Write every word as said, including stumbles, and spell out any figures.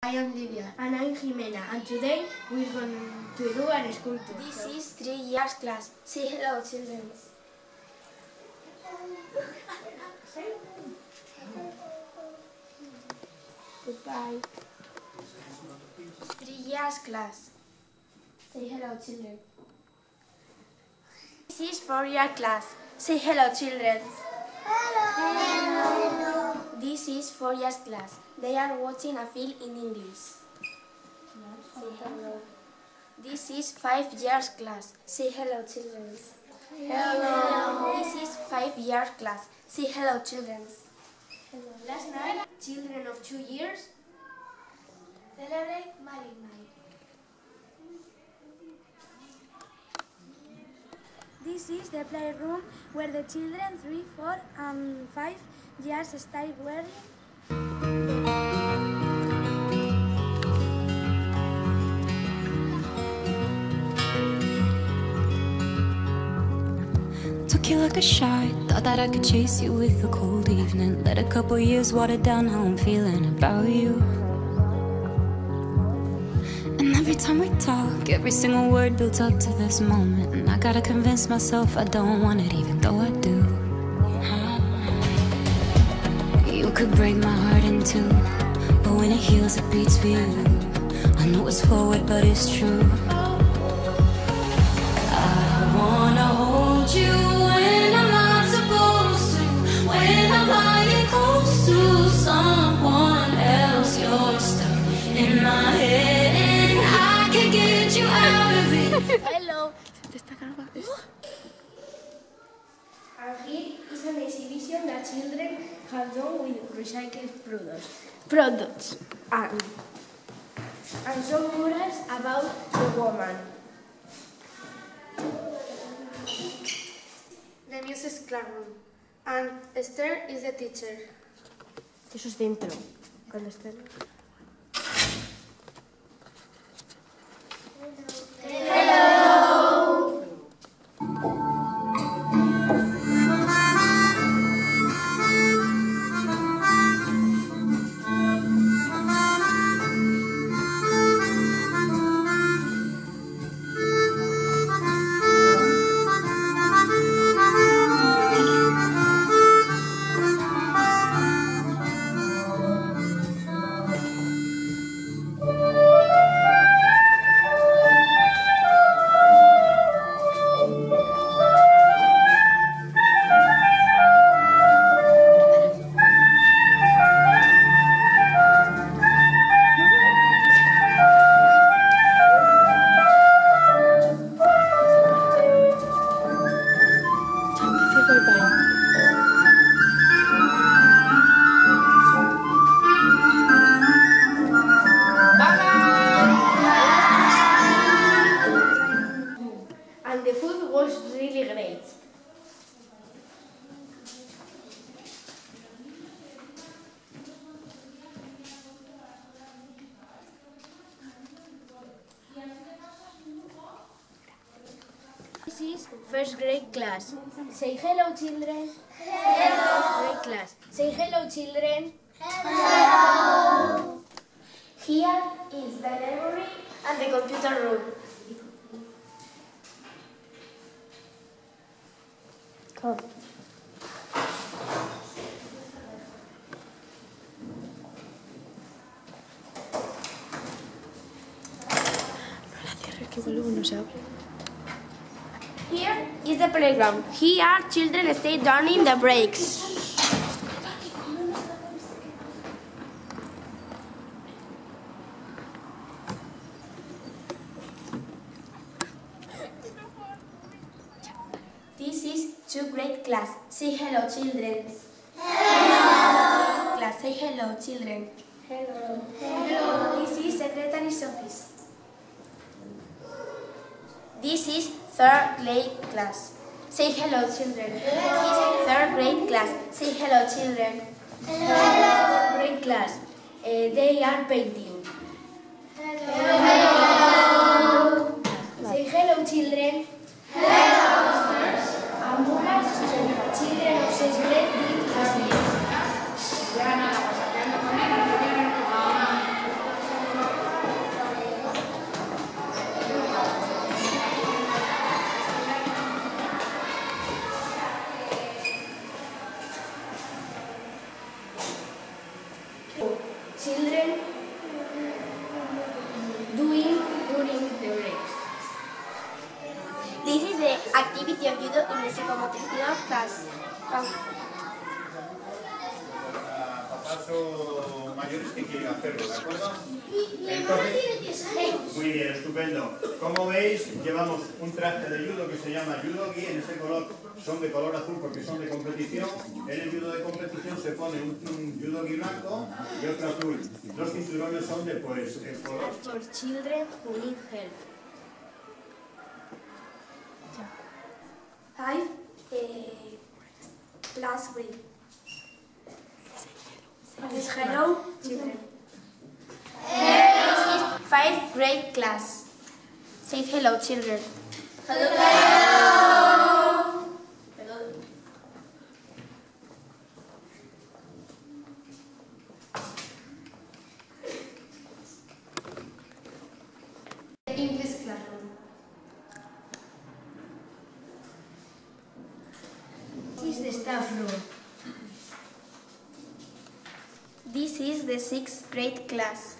I am Livia. And I'm Jimena. And today we're going to do an sculpture. This is three years class. Say hello, children. Goodbye. Three years class. Say hello, children. This is four year class. Say hello, children. Hello. Hello. This is four years class. They are watching a film in English. Say hello. This is five years class. Say hello, children. Hello. This is five years class. Say hello, children. Hello. Last night, children of two years celebrate Magic Night. This is the playroom where the children three, four, and five years start wearing. Took you like a shot, thought that I could chase you with a cold evening. Let a couple years water down how I'm feeling about you. And every time we talk, every single word builds up to this moment. And I gotta convince myself I don't want it, even though I do. You could break my heart in two, but when it heals it beats for you. I know it's forward, but it's true. I wanna hold you when I'm not supposed to, when I'm lying close to someone else. You're stuck in my head and I can get you out of it. Hello. And here is an exhibition that children have done with recycled products. Products. And, and some murals about the woman. The music classroom. And Esther is the teacher. Eso es dentro. Cuando estén. And the food was really great. This is first grade class. Say hello, children. Hello. Grade class. Say hello, children. Hello. Here is the library and the computer room. Come. Here is the playground. Here children stay during the breaks. This is two grade class. Say hello, children. Hello. Class, say hello, children. Hello. Hello. This is secretary's office. This is third grade class. Say hello, children. This is third grade class. Say hello, children. Hello. Grade class. Uh, they are painting. Hello. Say hello, children. Hello. Amuras, children of sixth grade did as activity of judo in the psychomotricidad class. Papás o mayores que quieren hacerlo, ¿de acuerdo? Entonces, muy bien, estupendo. Como veis, llevamos un traje de judo que se llama judogi. En este color son de color azul porque son de competición. En el judo de competición se pone un, un judogi blanco y otro azul. Los cinturones son de pues el color. For children who need help. Five uh, class grade. Is hello, children. This is fifth grade class. Say hello, children. English classroom. This is the staff room. This is the sixth grade class.